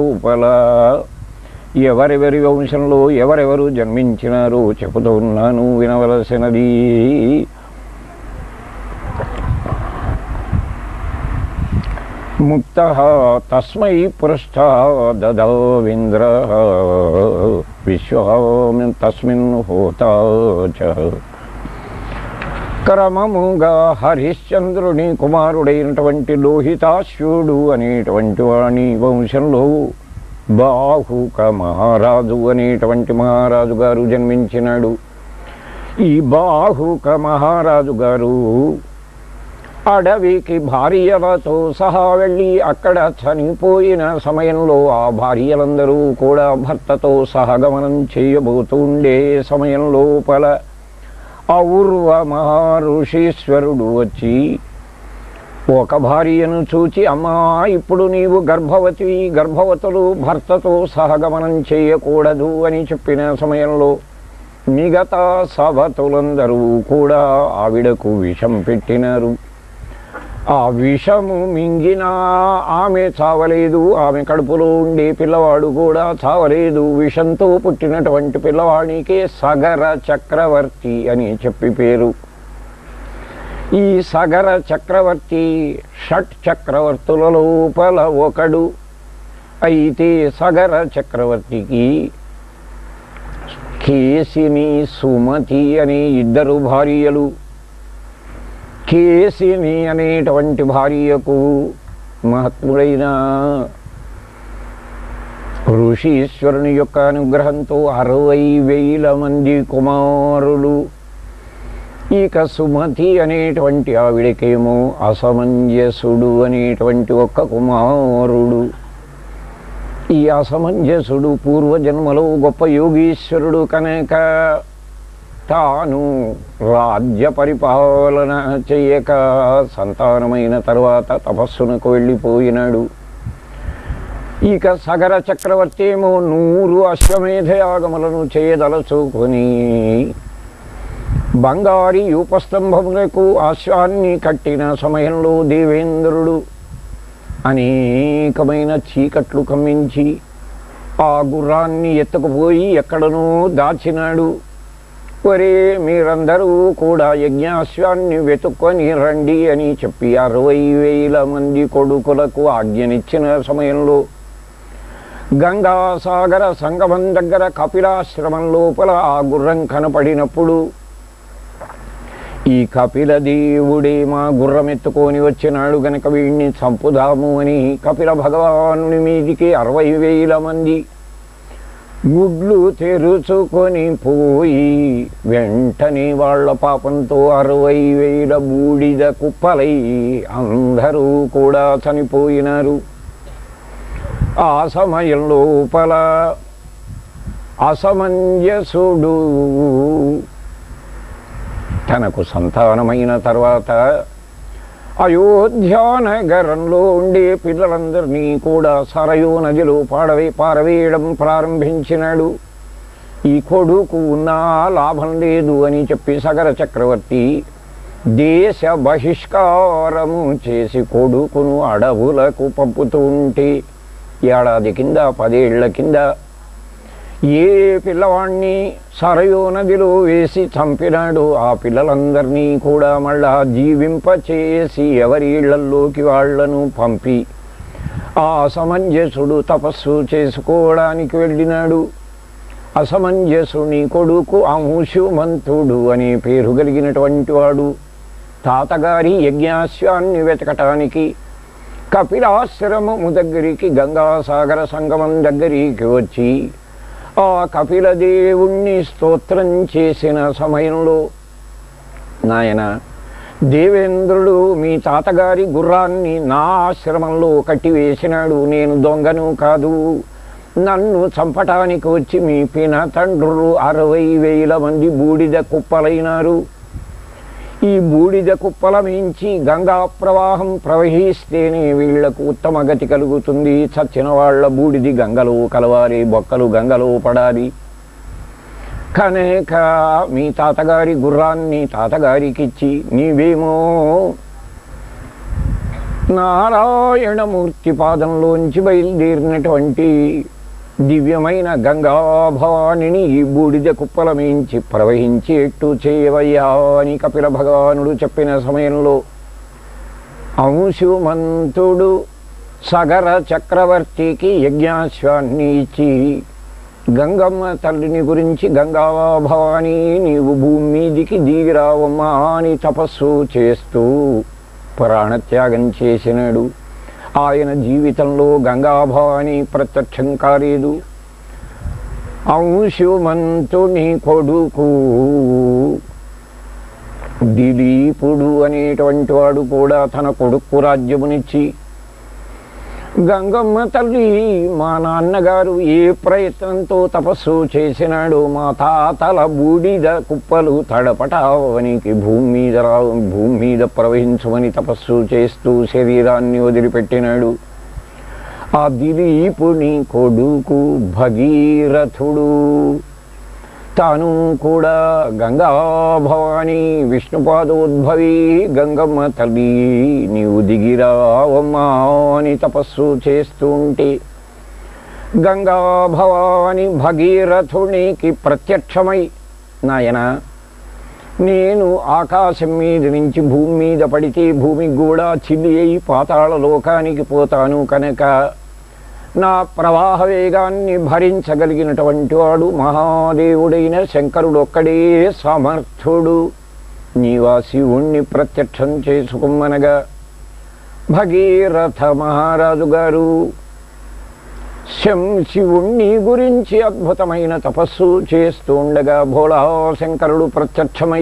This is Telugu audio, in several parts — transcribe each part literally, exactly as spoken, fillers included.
లోపల ఎవరెవరి వంశంలో ఎవరెవరు జన్మించినారో చెబుతున్నాను వినవలసినది. ముక్త తస్మై పృష్ఠ దదవింద్ర విశ్వామి తస్మిన్ హోతా చ. క్రమముగా హరిశ్చంద్రుని కుమారుడైనటువంటి లోహితాశ్వుడు అనేటువంటి వాణి వంశంలో బాహుక మహారాజు అనేటువంటి మహారాజు గారు జన్మించినాడు. ఈ బాహుక మహారాజు గారు అడవికి భార్యలతో సహా వెళ్ళి అక్కడ చనిపోయిన సమయంలో ఆ భార్యలందరూ కూడా భర్తతో సహగమనం చేయబోతుండే సమయం లోపల ఔర్వ మహర్షీశ్వరుడు వచ్చి ఒక భార్యను చూచి, అమ్మా ఇప్పుడు నీవు గర్భవతి, గర్భవతులు భర్తతో సహగమనం చేయకూడదు అని చెప్పిన సమయంలో మిగతా సభతులందరూ కూడా ఆవిడకు విషం పెట్టినారు. ఆ విషము మింగినా ఆమె చావలేదు, ఆమె కడుపులో ఉండే పిల్లవాడు కూడా చావలేదు. విషంతో పుట్టినటువంటి పిల్లవాడికే సగర చక్రవర్తి అని చెప్పి పేరు. ఈ సగర చక్రవర్తి షట్ చక్రవర్తుల లోపల ఒకడు. అయితే సగర చక్రవర్తికి కేసిని సుమతి అనే ఇద్దరు భార్యలు. కేసిని అనేటువంటి భార్యకు మహాత్ముడైన ఋషీశ్వరుని యొక్క అనుగ్రహంతో అరవై వేల మంది కుమారులు. ఇక సుమతి అనేటువంటి ఆవిడకేమో అసమంజసుడు అనేటువంటి ఒక్క కుమారుడు. ఈ అసమంజసుడు పూర్వజన్మలో గొప్ప యోగీశ్వరుడు కనుక తాను రాజ్య పరిపాలన చేయక సంతానమైన తర్వాత తపస్సునకు వెళ్ళిపోయినాడు. ఇక సగర చక్రవర్తి ఏమో నూరు అశ్వమేధ యాగములను చేయదలచుకొని బంగారి యూపస్తంభములకు అశ్వాన్ని కట్టిన సమయంలో దేవేంద్రుడు అనేకమైన చీకట్లు కమ్మించి ఆ గుర్రాన్ని ఎత్తుకుపోయి ఎక్కడనో దాచినాడు. ఒరే మీరందరూ కూడా యజ్ఞాశ్వాన్ని వెతుక్కొని రండి అని చెప్పి అరవై వేల మంది కొడుకులకు ఆజ్ఞనిచ్చిన సమయంలో గంగాసాగర సంగమం దగ్గర కపిలాశ్రమం లోపల ఆ గుర్రం కనపడినప్పుడు ఈ కపిల దేవుడే మా గుర్రం ఎత్తుకొని వచ్చినాడు గనక వీడిని చంపుదాము అని కపిల భగవానుని మీదికి అరవై వేల మంది గుడ్లు తెరుచుకొని పోయి వెంటనే వాళ్ళ పాపంతో అరవై వేల బూడిద కుప్పలై అందరూ కూడా చనిపోయినారు. ఆ సమయం లోపల అసమంజసుడు తనకు సంతానమైన తర్వాత అయోధ్యానగరంలో ఉండే పిల్లలందరినీ కూడా సరయూ నదిలో పాడవే పారవేయడం ప్రారంభించినాడు. ఈ కొడుకు ఉన్నా లాభం లేదు అని చెప్పి సగర చక్రవర్తి దేశ బహిష్కారము చేసి కొడుకును అడవులకు పంపుతూ ఉంటే ఏడాది కింద పదేళ్ల కింద ఏ పిల్లవాణ్ణి సరయూ నదిలో వేసి చంపినాడు ఆ పిల్లలందరినీ కూడా మళ్ళా జీవింపచేసి ఎవరి ఇళ్లల్లోకి వాళ్లను పంపి ఆ అసమంజసుడు తపస్సు చేసుకోవడానికి వెళ్ళినాడు. అసమంజసుని కొడుకు అంశుమంతుడు అనే పేరు కలిగినటువంటి వాడు తాతగారి యజ్ఞాశ్వాన్ని వెతకటానికి కపిలాశ్రమము దగ్గరికి గంగాసాగర సంగమం దగ్గరికి వచ్చి ఆ కపిల దేవుణ్ణి స్తోత్రం చేసిన సమయంలో, నాయన దేవేంద్రుడు మీ తాతగారి గుర్రాన్ని నా ఆశ్రమంలో కట్టివేసినాడు, నేను దొంగను కాదు, నన్ను చంపటానికి వచ్చి మీ పిన తండ్రులు అరవై వేల మంది బూడిద కుప్పలైనారు. ఈ బూడిద కుప్పల మించి గంగా ప్రవాహం ప్రవహిస్తేనే వీళ్లకు ఉత్తమ గతి కలుగుతుంది. చచ్చిన వాళ్ల బూడిది గంగలో కలవాలి, బొక్కలు గంగలో పడాలి కనుక మీ తాతగారి గుర్రాన్ని తాతగారికిచ్చి నీవేమో నారాయణమూర్తి పాదంలోంచి బయలుదేరినటువంటి దివ్యమైన గంగా భవానిని ఈ బూడిద కుప్పల మించి ప్రవహించేట్టు చేయవయ్యా అని కపిల భగవానుడు చెప్పిన సమయంలో అంశుమంతుడు సగర చక్రవర్తికి యజ్ఞాశ్వాన్ని ఇచ్చి గంగమ్మ తల్లిని గురించి గంగా భవాని నీవు భూమి మీదికి దిగిరావమ్మా అని తపస్సు చేస్తూ ప్రాణత్యాగం చేసినాడు. ఆయన జీవితంలో గంగా భవాని ప్రత్యక్షం కాలేదు. అంశుమంతుని కొడుకు దిలీపుడు అనేటువంటి వాడు కూడా తన కొడుకు రాజ్యమునిచ్చి గంగమ్మ తల్లి మా నాన్నగారు ఏ ప్రయత్నంతో తపస్సు చేసినాడు మా తాతల బూడిద కుప్పలు తడపటావనికి భూమి మీద రా భూమి మీద ప్రవహించమని తపస్సు చేస్తూ శరీరాన్ని వదిలిపెట్టినాడు. ఆ దిలీపుని కొడుకు భగీరథుడు తాను కూడా గంగా భవాని విష్ణుపాదోద్భవి గంగమ్మ తల్లి నీవు దిగిరావమ్మా అని తపస్సు చేస్తూ ఉంటే గంగా భవాని భగీరథునికి ప్రత్యక్షమై నాయన నేను ఆకాశం మీద నుంచి భూమి మీద పడితే భూమికి కూడా చిల్లి అయి పాతాళ లోకానికి పోతాను కనుక నా ప్రవాహ వేగాన్ని భరించగలిగినటువంటి వాడు మహాదేవుడైన శంకరుడు ఒక్కడే సమర్థుడు. నీవా శివుణ్ణి ప్రత్యక్షం చేసుకుమ్మనగా భగీరథ మహారాజు గారు శం శివుణ్ణి గురించి అద్భుతమైన తపస్సు చేస్తూ ఉండగా భోళా శంకరుడు ప్రత్యక్షమై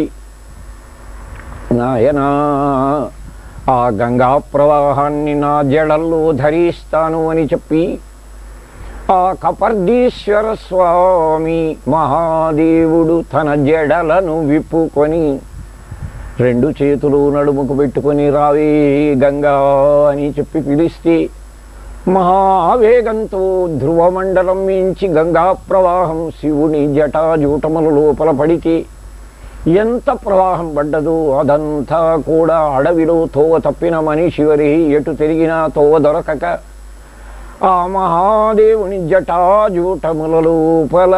నాయనా ఆ గంగా ప్రవాహాన్ని నా జడల్లో ధరిస్తాను అని చెప్పి ఆ కపర్దీశ్వర స్వామి మహాదేవుడు తన జడలను విప్పుకొని రెండు చేతులు నడుముకు పెట్టుకొని రావే గంగా అని చెప్పి పిలిస్తే మహావేగంతో ధ్రువమండలం మించి గంగా ప్రవాహం శివుని జటాజూటముల లోపల పడితే ఎంత ప్రవాహం పడ్డదో అదంతా కూడా అడవిలో తోవ తప్పిన మనిషి వరి ఎటు తిరిగినా తోవ దొరకక ఆ మహాదేవుని జటాజూటముల లోపల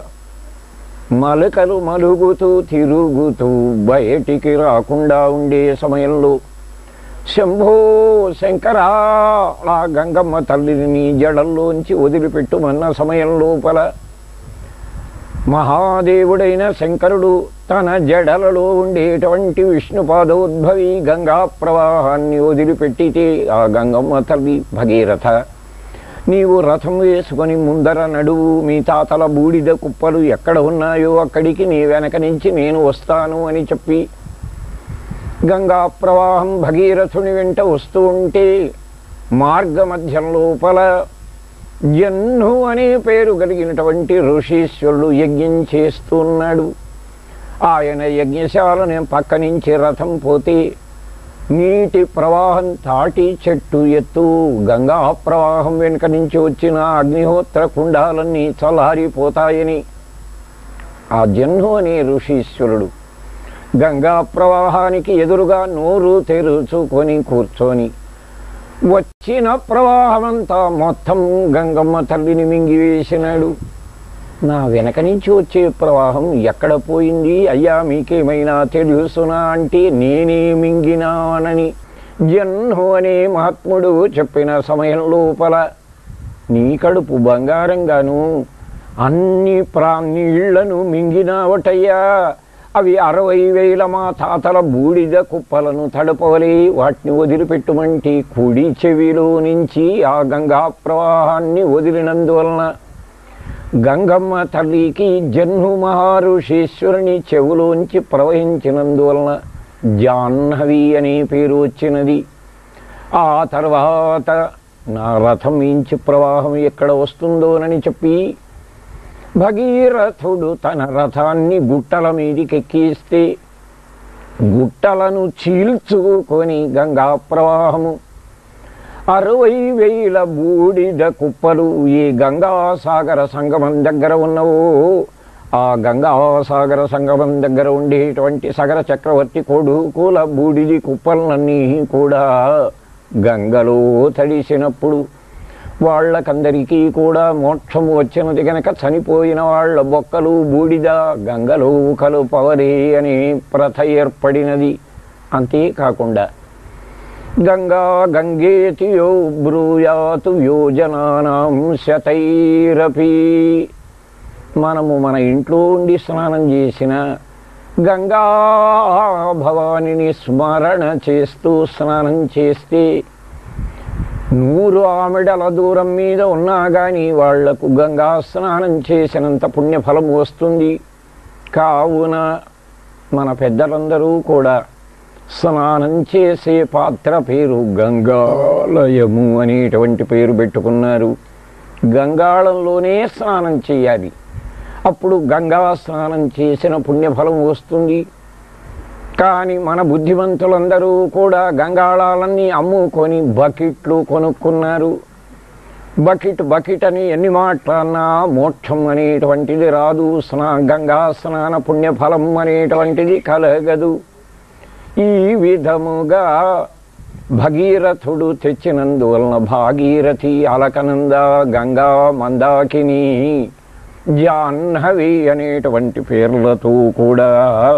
మలకలు మలుగుతూ తిరుగుతూ బయటికి రాకుండా ఉండే సమయంలో శంభో శంకరా ఆ గంగమ్మ తల్లిని జడల్లోంచి వదిలిపెట్టుమన్న సమయం లోపల మహాదేవుడైన శంకరుడు తన జడలలో ఉండేటువంటి విష్ణుపాదోద్భవి గంగా ప్రవాహాన్ని వదిలిపెట్టితే ఆ గంగమ్మ తల్లి భగీరథ నీవు రథం వేసుకొని ముందర నడువు మీ తాతల బూడిద కుప్పలు ఎక్కడ ఉన్నాయో అక్కడికి నీ వెనక నుంచి నేను వస్తాను అని చెప్పి గంగా ప్రవాహం భగీరథుని వెంట వస్తూ ఉంటే మార్గ మధ్యం లోపల జన్ను అనే పేరు కలిగినటువంటి ఋషీశ్వరుడు యజ్ఞం చేస్తున్నాడు. ఆయన యజ్ఞశాలని పక్క నుంచి రథం పోతే నీటి ప్రవాహం తాటి చెట్టు ఎత్తు గంగా ప్రవాహం వెనుక నుంచి వచ్చిన అగ్నిహోత్ర కుండాలన్నీ చల్లారిపోతాయని ఆ జన్ను అనే ఋషీశ్వరుడు గంగా ప్రవాహానికి ఎదురుగా నోరు తెరుచుకొని కూర్చొని వచ్చిన ప్రవాహమంతా మొత్తం గంగమ్మ తల్లిని మింగివేసినాడు. నా వెనక నుంచి వచ్చే ప్రవాహం ఎక్కడ పోయింది అయ్యా మీకేమైనా తెలుసునా అంటే నేనే మింగినానని జన్ను అనే మహాత్ముడు చెప్పిన సమయం లోపల నీ కడుపు బంగారంగాను అన్ని ప్రా నీళ్లను మింగినావటయ్యా అవి అరవై వేల మా తాతల బూడిద కుప్పలను తడపవలే వాటిని వదిలిపెట్టుమంటే కుడి చెవిలో నుంచి ఆ గంగా ప్రవాహాన్ని వదిలినందువలన గంగమ్మ తల్లికి జన్ను మహారుషీశ్వరుని చెవులోంచి ప్రవహించినందువలన జాహ్నవి అనే పేరు వచ్చినది. ఆ తర్వాత నా రథం మించి ప్రవాహం ఎక్కడ వస్తుందోనని చెప్పి భగీరథుడు తన రథాన్ని గుట్టల మీదికెక్కిస్తే గుట్టలను చీల్చుకొని గంగా ప్రవాహము అరవై వేల బూడిద కుప్పలు ఈ గంగాసాగర సంగమం దగ్గర ఉన్నవో ఆ గంగాసాగర సంగమం దగ్గర ఉండేటువంటి సగర చక్రవర్తి కొడుకుల బూడిది కుప్పలన్నీ కూడా గంగలో తడిసినప్పుడు వాళ్ళకందరికీ కూడా మోక్షము వచ్చినది గనక చనిపోయిన వాళ్ళ బొక్కలు బూడిద గంగలో కలుపవరే అనే ప్రథ ఏర్పడినది. అంతేకాకుండా గంగా గంగేతి యో బ్రూయాతు యోజనానాం శతైరపి, మనము మన ఇంట్లో ఉండి స్నానం చేసిన గంగా భవానిని స్మరణ చేస్తూ స్నానం చేస్తే నూరు ఆమెడల దూరం మీద ఉన్నా కానీ వాళ్లకు గంగా స్నానం చేసినంత పుణ్యఫలం వస్తుంది. కావున మన పెద్దలందరూ కూడా స్నానం చేసే పాత్ర పేరు గంగాలయము అనేటువంటి పేరు పెట్టుకున్నారు. గంగాళంలోనే స్నానం చేయాలి, అప్పుడు గంగా స్నానం చేసిన పుణ్యఫలం వస్తుంది. కానీ మన బుద్ధిమంతులందరూ కూడా గంగాళాలన్నీ అమ్ముకొని బకెట్లు కొనుక్కున్నారు. బకెట్ బకెట్ అని ఎన్ని మాటలన్నా మోక్షం అనేటువంటిది రాదు, స్నా గంగా స్నాన పుణ్యఫలం అనేటువంటిది కలగదు. ఈ విధముగా భగీరథుడు తెచ్చినందువలన భాగీరథి, అలకనంద, గంగా, మందాకిని, జాహ్నవి అనేటువంటి పేర్లతో కూడా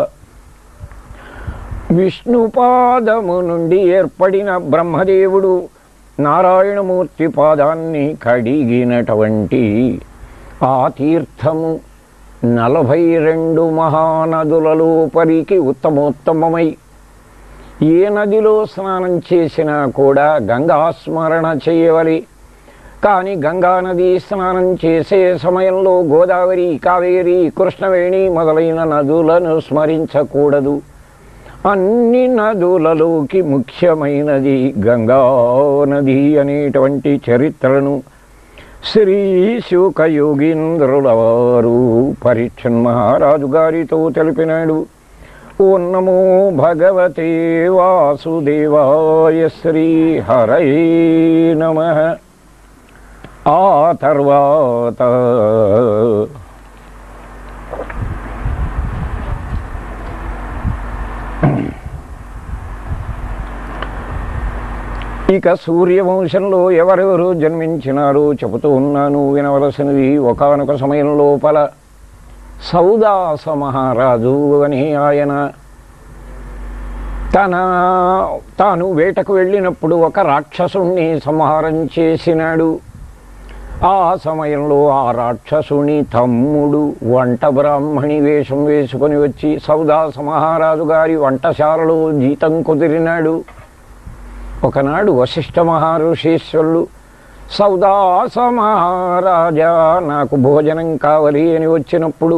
విష్ణుపాదము నుండి ఏర్పడిన బ్రహ్మదేవుడు నారాయణమూర్తి పాదాన్ని కడిగినటువంటి ఆ తీర్థము నలభై రెండు మహానదులలో పరికి ఉత్తమోత్తమమై ఏ నదిలో స్నానం చేసినా కూడా గంగాస్మరణ చేయవలి. కానీ గంగానది స్నానం చేసే సమయంలో గోదావరి, కావేరి, కృష్ణవేణి మొదలైన నదులను స్మరించకూడదు. అన్ని నదులలోకి ముఖ్యమైనది గంగా నది అనేటువంటి చరిత్రను శ్రీ శుకయోగీంద్రుల వారు పరీక్షణ్ మహారాజు గారితో తెలిపినాడు. ఓం నమో భగవతే వాసుదేవాయ శ్రీ హరయే నమః. ఆ తర్వాత ఇక సూర్యవంశంలో ఎవరెవరు జన్మించినారో చెబుతూ ఉన్నాను, వినవలసినది. ఒకానొక సమయం లోపల సౌదాస మహారాజు అని ఆయన తన తాను వేటకు వెళ్ళినప్పుడు ఒక రాక్షసుణ్ణి సంహారం చేసినాడు. ఆ సమయంలో ఆ రాక్షసుని తమ్ముడు వంట బ్రాహ్మణి వేషం వేసుకొని వచ్చి సౌదాస మహారాజు గారి వంటశాలలో జీతం కుదిరినాడు. ఒకనాడు వశిష్ఠ మహర్షీశ్వరులు సౌదాస మహారాజా నాకు భోజనం కావాలి అని వచ్చినప్పుడు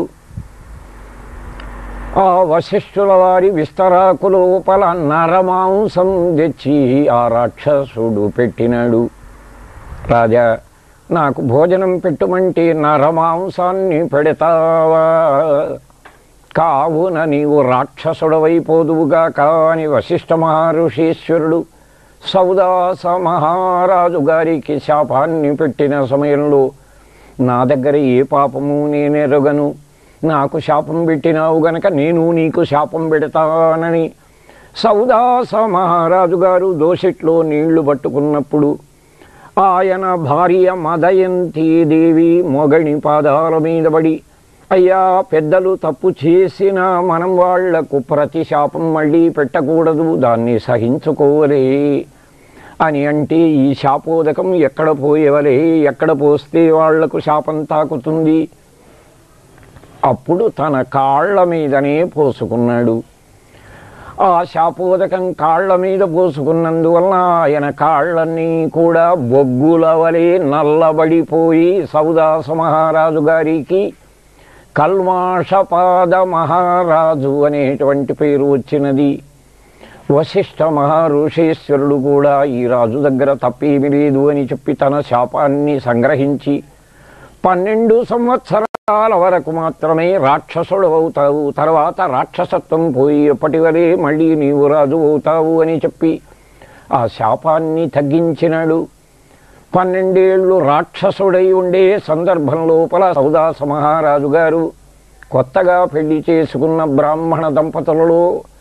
ఆ వశిష్ఠుల వారి విస్తరాకు లోపల నరమాంసం తెచ్చి ఆ రాక్షసుడు పెట్టినాడు. రాజా, నాకు భోజనం పెట్టుమంటే నరమాంసాన్ని పెడతావా? కావున నీవు రాక్షసుడవైపోదువుగా. కాని వశిష్ఠ మహర్షీశ్వరుడు సౌదాస మహారాజు గారికి శాపాన్ని పెట్టిన సమయంలో నా దగ్గర ఏ పాపము నేనెరగను, నాకు శాపం పెట్టినావు గనక నేను నీకు శాపం పెడతానని సౌదాస మహారాజు గారు దోసిట్లో నీళ్లు పట్టుకున్నప్పుడు ఆయన భార్య మదయంతి దేవి మొగని పాదాల మీద పడి, అయ్యా, పెద్దలు తప్పు చేసినా మనం వాళ్లకు ప్రతి శాపం మళ్ళీ పెట్టకూడదు, దాన్ని సహించుకోవలే అని అంటే ఈ శాపోదకం ఎక్కడ పోయేవలే, ఎక్కడ పోస్తే వాళ్లకు శాపం తాకుతుంది. అప్పుడు తన కాళ్ల మీదనే పోసుకున్నాడు. ఆ శాపోదకం కాళ్ల మీద పోసుకున్నందువలన ఆయన కాళ్ళన్నీ కూడా బొగ్గుల వలె నల్లబడిపోయి సౌదాస మహారాజు గారికి కల్మాషపాద మహారాజు అనేటువంటి పేరు వచ్చినది. వశిష్ఠ మహర్షీశ్వరుడు కూడా ఈ రాజు దగ్గర తప్పేమీ లేదు అని చెప్పి తన శాపాన్ని సంగ్రహించి పన్నెండు సంవత్సరాల వరకు మాత్రమే రాక్షసుడు అవుతావు, తర్వాత రాక్షసత్వం పోయి ఎప్పటి వరే మళ్ళీ నీవు రాజు అవుతావు అని చెప్పి ఆ శాపాన్ని తగ్గించినాడు. పన్నెండేళ్లు రాక్షసుడై ఉండే సందర్భం లోపల సౌదాస మహారాజు గారు కొత్తగా పెళ్లి చేసుకున్న బ్రాహ్మణ దంపతులలో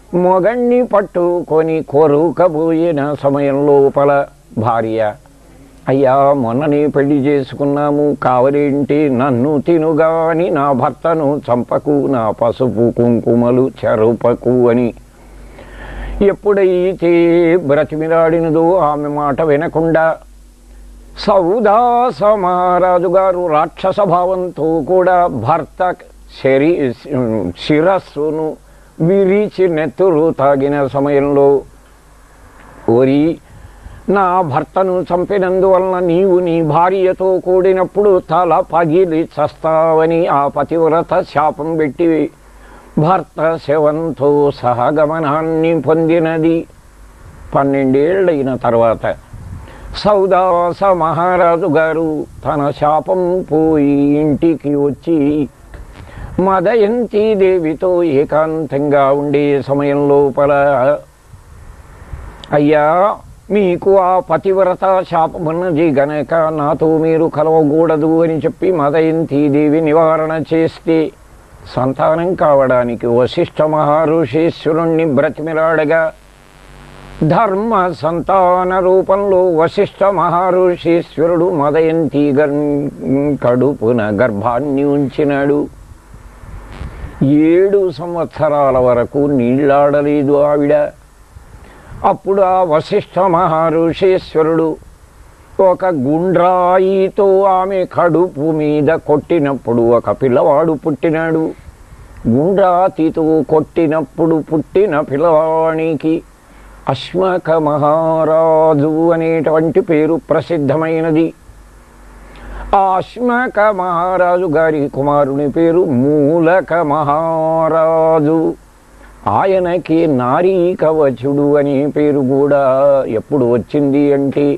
మొగణ్ణి పట్టుకొని కొరుకబోయిన సమయం లోపల భార్య, అయ్యా మొన్ననే పెళ్లి చేసుకున్నాము, కావలేంటి నన్ను తినుగాని నా భర్తను చంపకు, నా పసుపు కుంకుమలు చెరుపకు అని ఎప్పుడైతే బ్రతిమిలాడినదో ఆమె మాట వినకుండా సౌదాస మహారాజు గారు రాక్షస భావంతో కూడా భర్త శరీ శిరస్సును విరిచి నెత్తురు తాగిన సమయంలో, ఓరి నా భర్తను చంపినందువలన నీవు నీ భార్యతో కూడినప్పుడు తల పగిలి చస్తావని ఆ పతివ్రత శాపం పెట్టి భర్త శవంతో సహగమనాన్ని పొందినది. పన్నెండేళ్లైన తర్వాత సౌదాస మహారాజు గారు తన శాపం పోయి ఇంటికి వచ్చి మదయంతి దేవితో ఏకాంతంగా ఉండే సమయం లోపల, అయ్యా మీకు ఆ పతివ్రత శాపమున్నది గనక నాతో మీరు కలవకూడదు అని చెప్పి మదయంతి దేవి నివారణ చేస్తే సంతానం కావడానికి వశిష్ఠ మహర్షీశ్వరుణ్ణి బ్రతిమిలాడగా ధర్మ సంతాన రూపంలో వశిష్ఠ మహర్షీశ్వరుడు మదయంతి కడుపున గర్భాన్ని ఉంచినాడు. ఏడు సంవత్సరాల వరకు నీళ్లాడలేదు ఆవిడ. అప్పుడు ఆ వశిష్ఠ మహర్షీశ్వరుడు ఒక గుండ్రాయితో ఆమె కడుపు మీద కొట్టినప్పుడు ఒక పిల్లవాడు పుట్టినాడు. గుండ్రాతితో కొట్టినప్పుడు పుట్టిన పిల్లవానికి అశ్మక మహారాజు అనేటువంటి పేరు ప్రసిద్ధమైనది. ఆ అశ్మక మహారాజు గారి కుమారుని పేరు మూలక మహారాజు. ఆయనకి నారీ కవచుడు అనే పేరు కూడా ఎప్పుడు వచ్చింది అంటే,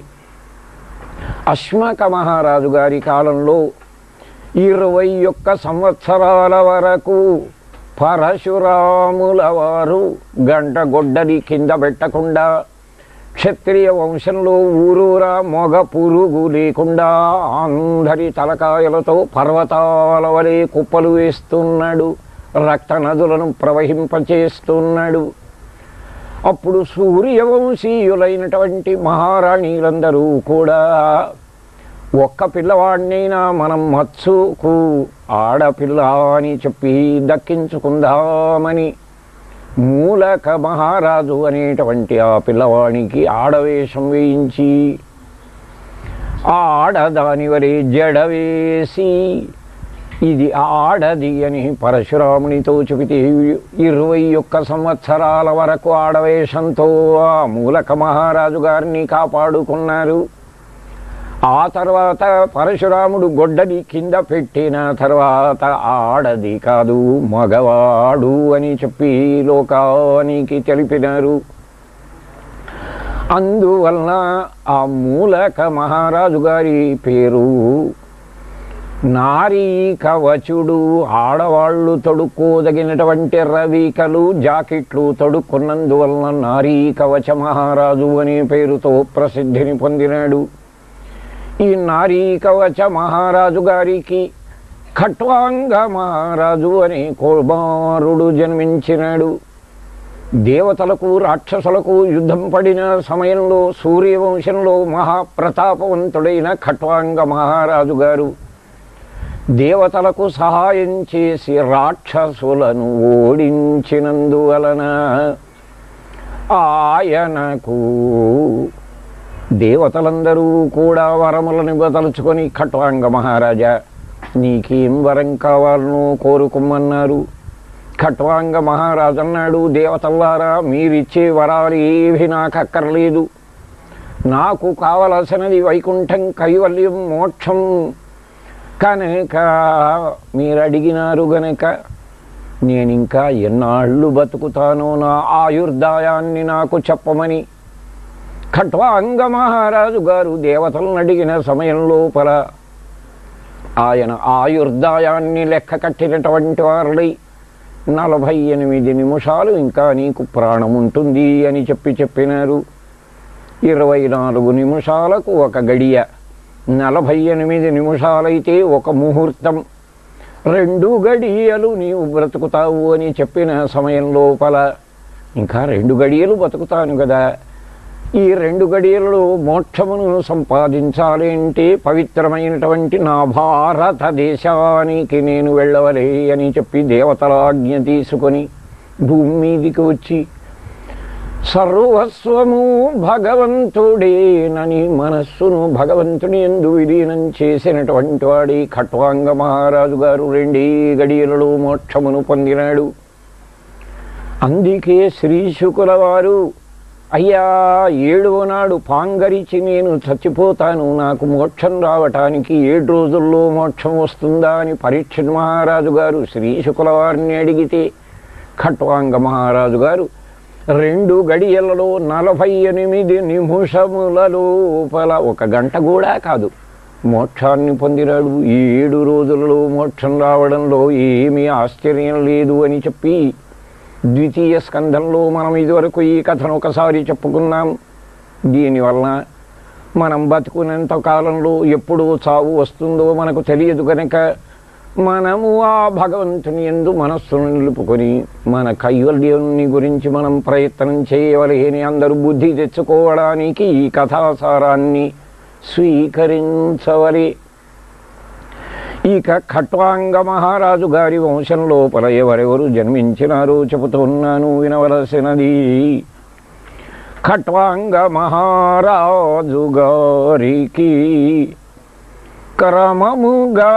అశ్మక మహారాజు గారి కాలంలో ఇరవై ఒక్క సంవత్సరాల వరకు పరశురాముల వారు గంట గొడ్డలి కింద పెట్టకుండా, క్షత్రియ వంశంలో ఊరూరా మొగ పురుగు లేకుండా అందరి తలకాయలతో పర్వతాల వలె కుప్పలు వేస్తున్నాడు, రక్త నదులను ప్రవహింపచేస్తున్నాడు. అప్పుడు సూర్యవంశీయులైనటువంటి మహారాణీలందరూ కూడా ఒక్క పిల్లవాడినైనా మనం మత్సుకు ఆడపిల్ల అని చెప్పి దక్కించుకుందామని మూలక మహారాజు అనేటువంటి ఆ పిల్లవాడికి ఆడవేషం వేయించి ఆ ఆడదాని వలె జడవేసి ఇది ఆడది అని పరశురామునితో చెబితే ఇరవై ఒక్క సంవత్సరాల వరకు ఆడవేషంతో ఆ మూలక మహారాజు గారిని కాపాడుకున్నారు. ఆ తర్వాత పరశురాముడు గొడ్డలి కింద పెట్టిన తర్వాత ఆడది కాదు మగవాడు అని చెప్పి లోకానికి తెలిపినారు. అందువలన ఆ మూలక మహారాజు గారి పేరు నారీ కవచుడు. ఆడవాళ్ళు తొడుక్కోదగినటువంటి రవికలు జాకెట్లు తొడుక్కున్నందువలన నారీ కవచ మహారాజు అనే పేరుతో ప్రసిద్ధిని పొందినాడు. ఈ నారీ కవచ మహారాజు గారికి ఖట్వాంగ మహారాజు అనే కుమారుడు జన్మించినాడు. దేవతలకు రాక్షసులకు యుద్ధం పడిన సమయంలో సూర్యవంశంలో మహాప్రతాపవంతుడైన ఖట్వాంగ మహారాజు గారు దేవతలకు సహాయం చేసి రాక్షసులను ఓడించినందువలన ఆయనకు దేవతలందరూ కూడా వరములను ఇవ్వదలుచుకొని ఖట్వాంగ మహారాజా నీకేం వరం కావాలనో కోరుకోమన్నారు. ఖట్వాంగ మహారాజు అన్నాడు, దేవతల్లారా మీరిచ్చే వరాలు ఏవి నాకు అక్కర్లేదు, నాకు కావలసినది వైకుంఠం కైవల్యం మోక్షం కనుక మీరు అడిగినారు గనక నేను ఇంకా ఎన్నాళ్ళు బతుకుతానో నా ఆయుర్దాయాన్ని నాకు చెప్పమని ఖట్వాంగ మహారాజు గారు దేవతలను అడిగిన సమయం లోపల ఆయన ఆయుర్దాయాన్ని లెక్క కట్టినటువంటి వారుడై నలభై ఎనిమిది నిమిషాలు ఇంకా నీకు ప్రాణం ఉంటుంది అని చెప్పి చెప్పినారు. ఇరవై నాలుగు నిమిషాలకు ఒక గడియ, నలభై ఎనిమిది నిమిషాలైతే ఒక ముహూర్తం, రెండు గడియలు నీవు బ్రతుకుతావు అని చెప్పిన సమయం లోపల ఇంకా రెండు గడియలు బతుకుతాను కదా, ఈ రెండు గడియలలో మోక్షమును సంపాదించాలి అంటే పవిత్రమైనటువంటి నా భారతదేశానికి నేను వెళ్ళవలే అని చెప్పి దేవతల ఆజ్ఞ తీసుకొని భూమి మీదికి వచ్చి సర్వస్వము భగవంతుడేనని మనస్సును భగవంతుని యందు విలీనం చేసినటువంటి వాడి ఖట్వాంగ మహారాజు గారు రెండే గడియలలో మోక్షమును పొందినాడు. అందుకే శ్రీ శుకుల వారు, అయ్యా ఏడవ నాడు పాంగరిచి నేను చచ్చిపోతాను, నాకు మోక్షం రావటానికి ఏడు రోజుల్లో మోక్షం వస్తుందా అని పరీక్షిత్ మహారాజు గారు శ్రీ శుకుల వారిని అడిగితే ఖట్వాంగ మహారాజు గారు రెండు గడియలలో నలభై ఎనిమిది నిమిషముల లోపల, ఒక గంట కూడా కాదు, మోక్షాన్ని పొందినాడు. ఈ ఏడు రోజులలో మోక్షం రావడంలో ఏమీ ఆశ్చర్యం లేదు అని చెప్పి ద్వితీయ స్కంధంలో మనం ఇదివరకు ఈ కథను ఒకసారి చెప్పుకున్నాం. దీనివల్ల మనం బతుకునేంత కాలంలో ఎప్పుడు చావు వస్తుందో మనకు తెలియదు కనుక మనము ఆ భగవంతుని యందు మనస్సును నిలుపుకొని మన కైవల్యాన్ని గురించి మనం ప్రయత్నం చేయవలేని అందరూ బుద్ధి తెచ్చుకోవడానికి ఈ కథాసారాన్ని స్వీకరించవలే. ఇక ఖట్వాంగ మహారాజు గారి వంశం లోపల ఎవరెవరు జన్మించినారో చెబుతున్నాను, వినవలసినది. ఖట్వాంగ మహారాజు గారికి క్రమముగా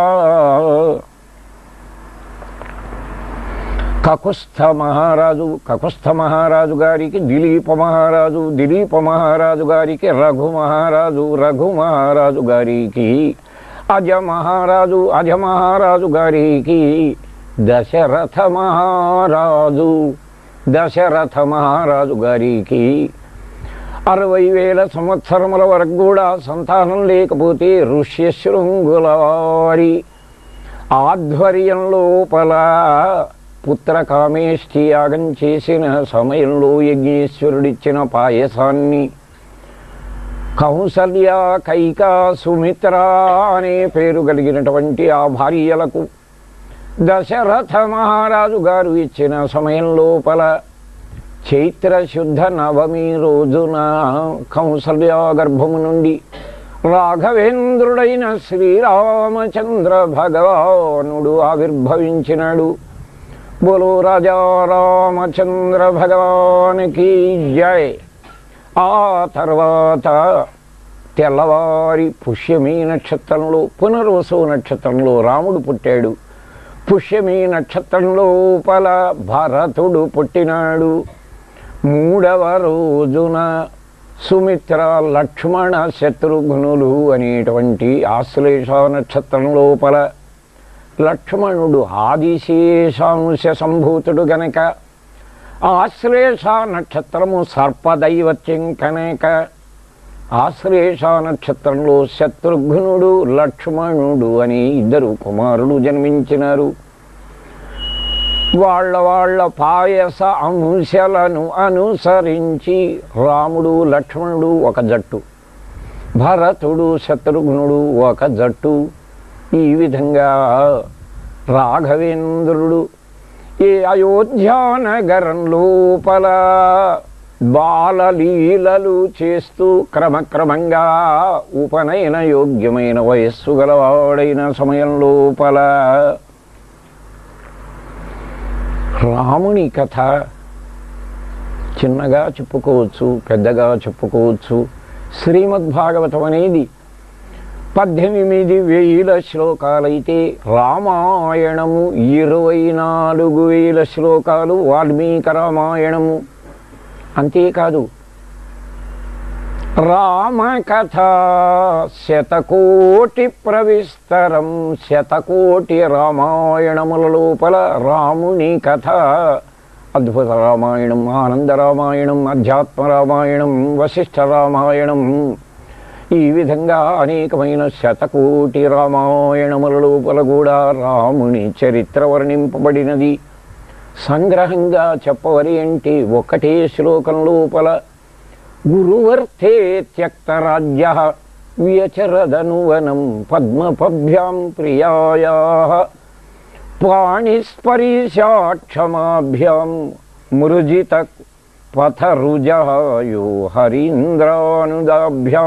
కకుస్థ మహారాజు, కకుస్థ మహారాజు గారికి దిలీప మహారాజు, దిలీప మహారాజు గారికి రఘు మహారాజు, రఘు మహారాజు గారికి అజ మహారాజు, అజ మహారాజు గారికి దశరథ మహారాజు, దశరథ మహారాజు గారికి అరవై వేల సంవత్సరముల వరకు కూడా సంతానం లేకపోతే ఋష్యశృంగుల వారి ఆధ్వర్యం లోపల పుత్ర కామేష్టి యాగం చేసిన సమయంలో యజ్ఞేశ్వరుడిచ్చిన పాయసాన్ని కౌసల్య, కైక, సుమిత్ర అనే పేరు కలిగినటువంటి ఆ భార్యలకు దశరథ మహారాజు గారు ఇచ్చిన సమయం లోపల చైత్ర శుద్ధ నవమి రోజున కౌసల్య గర్భము నుండి రాఘవేంద్రుడైన శ్రీరామచంద్ర భగవానుడు ఆవిర్భవించినాడు. బోలో రాజా రామచంద్ర భగవానికి జై. ఆ తర్వాత తెల్లవారి పుష్యమీ నక్షత్రంలో, పునర్వసు నక్షత్రంలో రాముడు పుట్టాడు. పుష్యమీ నక్షత్రం లోపల భరతుడు పుట్టినాడు. మూడవ రోజున సుమిత్ర, లక్ష్మణ, శత్రుఘ్నులు అనేటువంటి ఆశ్లేష నక్షత్రం లోపల లక్ష్మణుడు ఆదిశేషాంశ సంభూతుడు గనక ఆశ్లేష నక్షత్రము సర్పదైవత్యం కనుక ఆశ్లేష నక్షత్రంలో శత్రుఘ్నుడు, లక్ష్మణుడు అని ఇద్దరు కుమారులు జన్మించినారు. వాళ్ళ వాళ్ళ పాయస అంశాలను అనుసరించి రాముడు, లక్ష్మణుడు ఒక జట్టు, భరతుడు, శత్రుఘ్నుడు ఒక జట్టు. ఈ విధంగా రాఘవేంద్రుడు ఈ అయోధ్యానగరం లోపల బాలలీలలు చేస్తూ క్రమక్రమంగా ఉపనయన యోగ్యమైన వయస్సు గలవాడైన సమయం లోపల రాముని కథ చిన్నగా చెప్పుకోవచ్చు, పెద్దగా చెప్పుకోవచ్చు. శ్రీమద్భాగవతం అనేది పద్దెనిమిది వేల శ్లోకాలైతే రామాయణము ఇరవై నాలుగు వేల శ్లోకాలు వాల్మీకి రామాయణము. అంతేకాదు రామకథ శతకోటి ప్రవిస్తరం, శతకోటి రామాయణముల లోపల రాముని కథ అద్భుత రామాయణం, ఆనంద రామాయణం, అధ్యాత్మ రామాయణం, వశిష్ఠ రామాయణం, ఈ విధంగా అనేకమైన శతకోటి రామాయణముల లోపల కూడా రాముని చరిత్ర వర్ణింపబడినది. సంగ్రహంగా చెప్పవరి అంటే ఒకటే శ్లోకం లోపల గురువర్తే త్యక్తరాజ్య వ్యచరదనువనం పద్మపభ్యాం ప్రియాయాః పాణిస్పరిశాక్షమాభ్యాం మృజిత పథరుజాయో హరీంద్రానుదాభ్యాం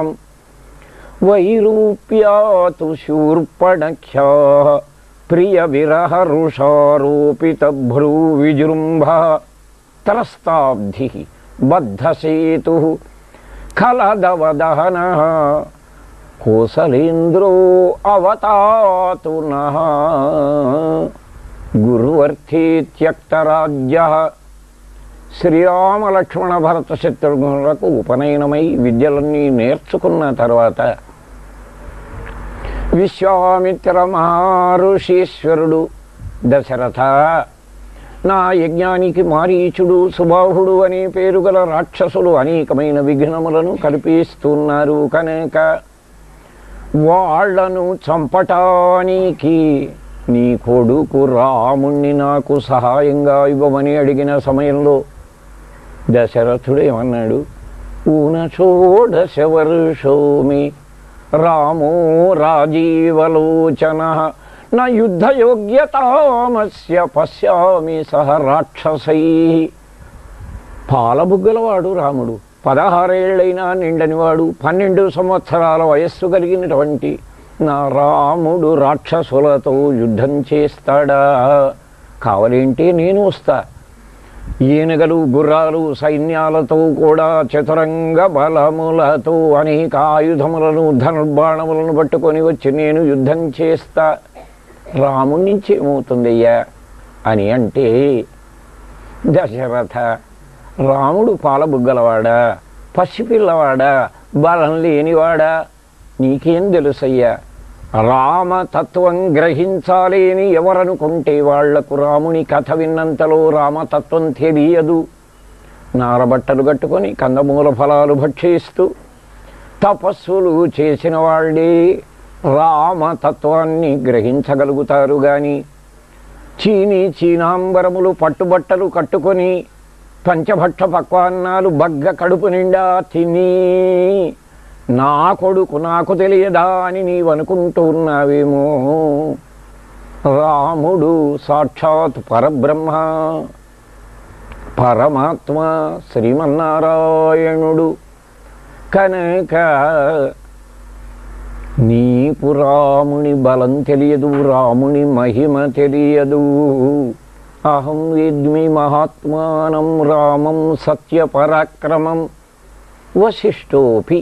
వైరూప్యాతు శూర్పణఖ్యా ప్రియ విరహ రుషారోపిత భ్రూ విజృంభ త్రస్తాబ్ధి బద్ధసేతు ఖలదవదహన కోసలేంద్రో అవతాతు నః గురువర్తే త్యక్తరాజ్య. శ్రీరామ లక్ష్మణ భరత శత్రుఘ్నులకు ఉపనయనమై విద్యలన్నీ నేర్చుకున్న తర్వాత విశ్వామిత్ర మహర్షీశ్వరుడు దశరథ, నా యజ్ఞానికి మారీచుడు సుబాహుడు అనే పేరు గల రాక్షసులు అనేకమైన విఘ్నములను కల్పిస్తున్నారు కనుక వాళ్లను చంపటానికి నీ కొడుకు రాముణ్ణి నాకు సహాయంగా ఇవ్వమని అడిగిన సమయంలో దశరథుడు ఏమన్నాడు? ఊనచోడశ వర్షోమి రామో రాజీవలోచన నా యుద్ధయోగ్యతామస్య పశ్యామి సహ రాక్షసై. పాలబుగ్గలవాడు రాముడు, పదహారేళ్లైనా నిండనివాడు, పన్నెండు సంవత్సరాల వయస్సు కలిగినటువంటి నా రాముడు రాక్షసులతో యుద్ధం చేస్తాడా? కావాలంటే నేను వస్తా. ఏనుగలు గుర్రాలు సైన్యాలతో కూడా చతురంగ బలములతో అనేక ఆయుధములను ధనుర్బాణములను పట్టుకొని వచ్చి నేను యుద్ధం చేస్తా. రాముడి నుంచి ఏమవుతుందయ్యా అని అంటే, దశరథ, రాముడు పాలబుగ్గలవాడా, పసిపిల్లవాడా, బలం లేనివాడా? నీకేం తెలుసయ్యా? రామతత్వం గ్రహించాలి అని ఎవరనుకుంటే వాళ్లకు రాముని కథ విన్నంతలో రామతత్వం తెలియదు. నారబట్టలు కట్టుకొని కందమూల ఫలాలు భక్షిస్తూ తపస్సులు చేసిన వాళ్ళే రామతత్వాన్ని గ్రహించగలుగుతారు. కానీ చీనీ చీనాంబరములు పట్టుబట్టలు కట్టుకొని పంచభక్ష పక్వాన్నాలు బగ్గ కడుపు నిండా తిని నా కొడుకు నాకు తెలియదా అని నీవనుకుంటూ ఉన్నావేమో. రాముడు సాక్షాత్ పరబ్రహ్మ, పరమాత్మ, శ్రీమన్నారాయణుడు కనుక నీకు రాముని బలం తెలియదు, రాముని మహిమ తెలియదు. అహం వేద్మి మహాత్మానం రామం సత్యపరాక్రమం వశిష్ఠోపి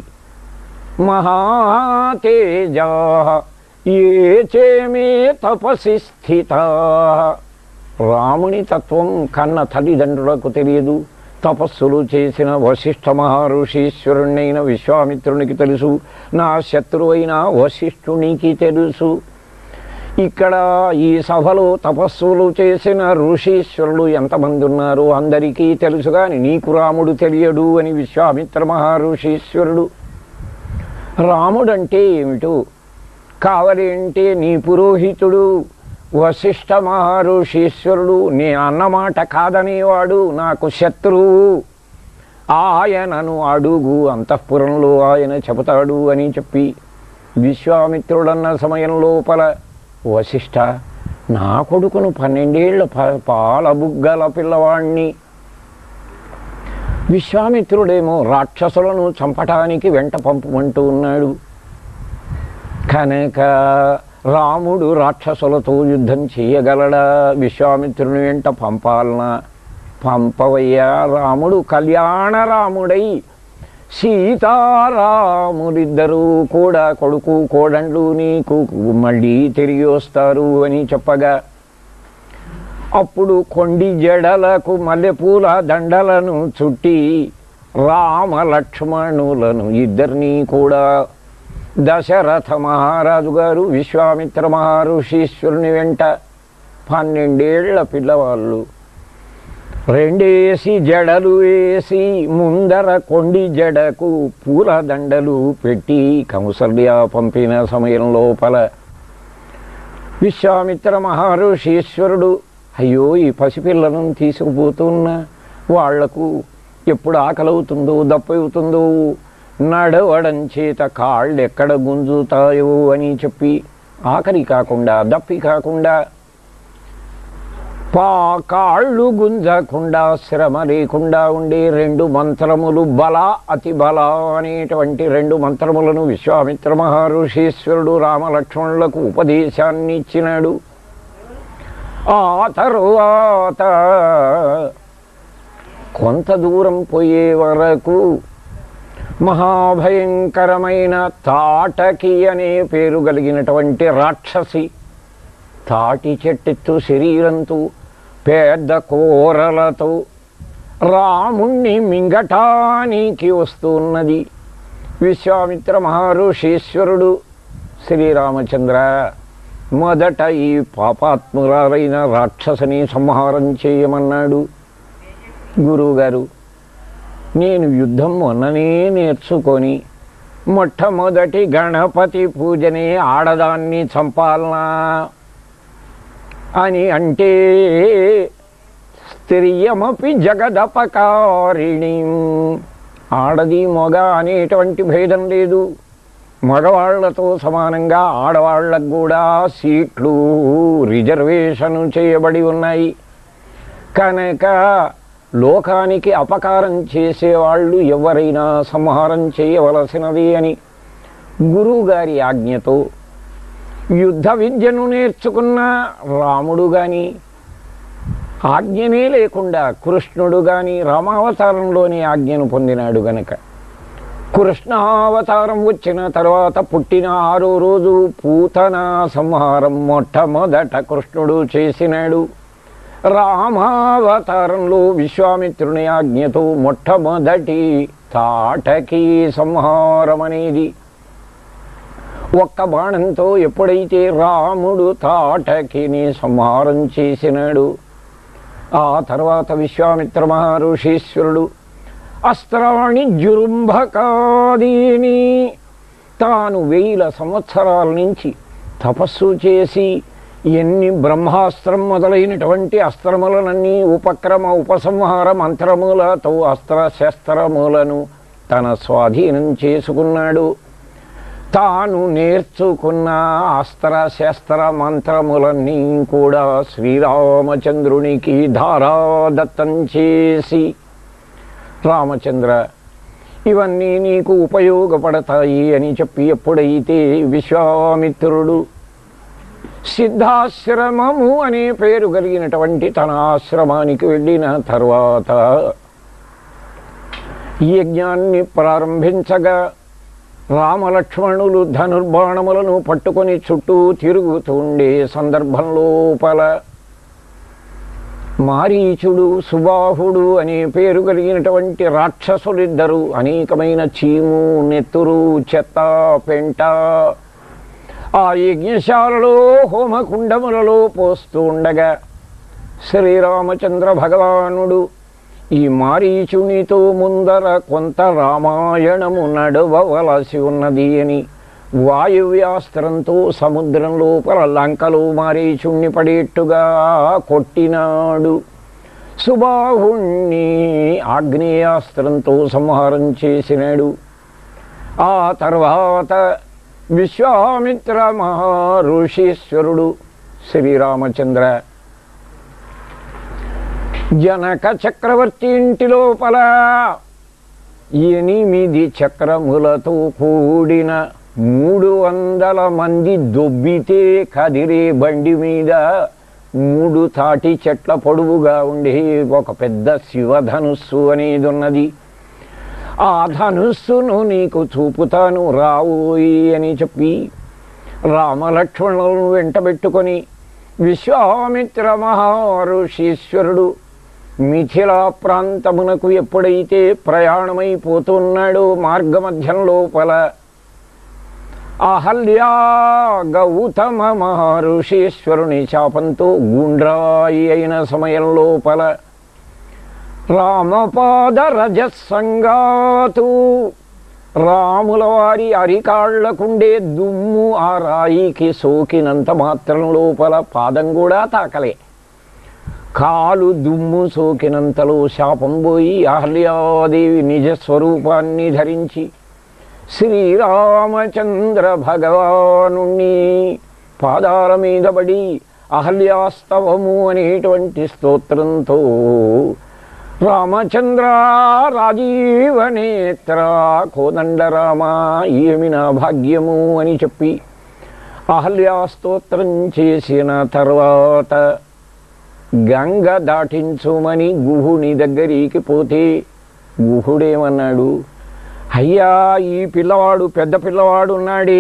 మహాతేజా ఏ చేమే తపసి స్థితా. రాముని తత్వం కన్న తల్లిదండ్రులకు తెలియదు, తపస్సులు చేసిన వశిష్ఠ మహర్షీశ్వరుణ్ణైన విశ్వామిత్రునికి తెలుసు, నా శత్రువైన వశిష్ఠునికి తెలుసు. ఇక్కడ ఈ సభలో తపస్సులు చేసిన ఋషీశ్వరులు ఎంతమంది ఉన్నారో అందరికీ తెలుసు, కానీ నీకు రాముడు తెలియడు అని విశ్వామిత్ర మహర్షీశ్వరుడు. రాముడంటే ఏమిటో కావాలి అంటే నీ పురోహితుడు వశిష్ఠ మహర్షీశ్వరుడు నే అన్నమాట కాదనేవాడు నాకు శత్రువు, ఆయనను అడుగు అంతఃపురంలో ఆయన చెబుతాడు అని చెప్పి విశ్వామిత్రుడన్న సమయం లోపల వశిష్ఠ, నా కొడుకును పన్నెండేళ్ల పాలబుగ్గల పిల్లవాణ్ణి. విశ్వామిత్రుడేమో రాక్షసులను చంపటానికి వెంట పంపమంటూ ఉన్నాడు కనుక రాముడు రాక్షసులతో యుద్ధం చేయగలడా? విశ్వామిత్రుని వెంట పంపాలనా? పంపవయ్యా. రాముడు కళ్యాణ రాముడై సీతారాములిద్దరూ కూడా కొడుకు కోడళ్ళు నీకు మళ్ళీ తిరిగి వస్తారు అని చెప్పగా, అప్పుడు కొండి జడలకు మల్లెపూల దండలను చుట్టి రామ లక్ష్మణులను ఇద్దరినీ కూడా దశరథ మహారాజు గారు విశ్వామిత్ర మహర్షీశ్వరుని వెంట పన్నెండేళ్ల పిల్లవాళ్ళు రెండేసి జడలు వేసి ముందర కొండి జడకు పూల దండలు పెట్టి కౌసల్య పంపిన సమయం లోపల విశ్వామిత్ర మహర్షీశ్వరుడు, అయ్యో ఈ పసిపిల్లను తీసుకుపోతున్నా వాళ్లకు ఎప్పుడు ఆకలవుతుందో దప్పవుతుందో, నడవడం చేత కాళ్ళు ఎక్కడ గుంజుతాయో అని చెప్పి ఆకలి కాకుండా దప్పి కాకుండా పాకాళ్ళు గుంజకుండా శ్రమ లేకుండా ఉండే రెండు మంత్రములు బల అతి బల అనేటువంటి రెండు మంత్రములను విశ్వామిత్ర మహర్షీశ్వరుడు రామలక్ష్మణులకు ఉపదేశాన్ని ఇచ్చినాడు. ఆ తరువాత కొంత దూరం పోయే వరకు మహాభయంకరమైన తాటకి అనే పేరు కలిగినటువంటి రాక్షసి తాటి చెట్టెత్తు శరీరంతో పెద్ద కూరలతో రాముణ్ణి మింగటానికి వస్తున్నది. విశ్వామిత్ర మహర్షీశ్వరుడు శ్రీరామచంద్ర మొదట ఈ పాపాత్మురాలైన రాక్షసిని సంహారం చేయమన్నాడు. గురువుగారు, నేను యుద్ధం మొన్ననే నేర్చుకొని మొట్టమొదటి గణపతి పూజనే ఆడదాన్ని చంపాలనా అని అంటే స్త్రియమపి జగదపకారిణి, ఆడది మొగ అనేటువంటి భేదం లేదు. మగవాళ్లతో సమానంగా ఆడవాళ్లకు కూడా సీట్లు రిజర్వేషన్ చేయబడి ఉన్నాయి. కనుక లోకానికి అపకారం చేసేవాళ్ళు ఎవరైనా సంహారం చేయవలసినది అని గురువుగారి ఆజ్ఞతో యుద్ధ విద్యను నేర్చుకున్న రాముడు కానీ ఆజ్ఞనే లేకుండా కృష్ణుడు కానీ రామావతారంలోని ఆజ్ఞను పొందినాడు గనక కృష్ణావతారం వచ్చిన తర్వాత పుట్టిన ఆరో రోజు పూతన సంహారం మొట్టమొదట కృష్ణుడు చేసినాడు. రామావతారంలో విశ్వామిత్రుని ఆజ్ఞతో మొట్టమొదటి తాటకీ సంహారం అనేది ఒక్క బాణంతో ఎప్పుడైతే రాముడు తాటకిని సంహారం చేసినాడు, ఆ తర్వాత విశ్వామిత్ర మహర్షీశ్వరుడు అస్త్రాణి జృంభకాదీని తాను వేల సంవత్సరాల నుంచి తపస్సు చేసి ఎన్ని బ్రహ్మాస్త్రం మొదలైనటువంటి అస్త్రములనన్నీ ఉపక్రమ ఉపసంహార మంత్రములతో అస్త్రశస్త్రములను తన స్వాధీనం చేసుకున్నాడు. తాను నేర్చుకున్న అస్త్రశస్త్ర మంత్రములన్నీ కూడా శ్రీరామచంద్రునికి ధారాదత్తం చేసి, రామచంద్ర ఇవన్నీ నీకు ఉపయోగపడతాయి అని చెప్పి ఎప్పుడైతే విశ్వామిత్రుడు సిద్ధాశ్రమము అనే పేరు కలిగినటువంటి తన ఆశ్రమానికి వెళ్ళిన తర్వాత యజ్ఞాన్ని ప్రారంభించగా రామలక్ష్మణులు ధనుర్బాణములను పట్టుకొని చుట్టూ తిరుగుతుండే సందర్భం లోపల మారీచుడు సుబాహుడు అనే పేరు కలిగినటువంటి రాక్షసులిద్దరూ అనేకమైన చీము నెత్తురు చెత్త పెంట ఆ యజ్ఞశాలలో హోమకుండములలో పోస్తూ ఉండగా శ్రీరామచంద్ర భగవానుడు ఈ మారీచునితో ముందర కొంత రామాయణము నడవవలసి ఉన్నది అని వాయువ్యాస్త్రంతో సముద్రం లోపల లంకలో మారీచుణ్ణి పడేట్టుగా కొట్టినాడు. సుబాహుణ్ణి ఆగ్నేయాస్త్రంతో సంహారం చేసినాడు. ఆ తర్వాత విశ్వామిత్ర మహర్షీశ్వరుడు శ్రీరామచంద్ర జనక చక్రవర్తి ఇంటి లోపల ఎనిమిది చక్రములతో కూడిన మూడు వందల మంది దొబ్బితే కదిరే బండి మీద మూడు తాటి చెట్ల పొడవుగా ఉండే ఒక పెద్ద శివధనుస్సు అనేది ఉన్నది. ఆ ధనుస్సును నీకు చూపుతాను రావోయి అని చెప్పి రామలక్ష్మణులను వెంటబెట్టుకొని విశ్వామిత్ర మహర్షీశ్వరుడు మిథిలా ప్రాంతమునకు ఎప్పుడైతే ప్రయాణమైపోతున్నాడో మార్గమధ్యం లోపల అహల్యా గౌతమ మహర్షీశ్వరుని శాపంతో గుండ్రాయి అయిన సమయం లోపల రామపాద రజస్సంగాతు రాముల వారి అరికాళ్లకుండే దుమ్ము ఆ రాయికి సోకినంత మాత్రం లోపల పాదం కూడా తాకలే. కాలు దుమ్ము సోకినంతలో శాపం పోయి అహల్యాదేవి నిజస్వరూపాన్ని ధరించి శ్రీరామచంద్ర భగవానుణ్ణి పాదాల మీద పడి అహల్యాస్తవము అనేటువంటి స్తోత్రంతో రామచంద్ర రాజీవనేత్ర కోదండరామ ఏమి నా భాగ్యము అని చెప్పి అహల్యాస్తోత్రం చేసిన తర్వాత గంగ దాటించుమని గుహుని దగ్గరికి పోతే గుహుడేమన్నాడు, అయ్యా ఈ పిల్లవాడు పెద్ద పిల్లవాడు ఉన్నాడే,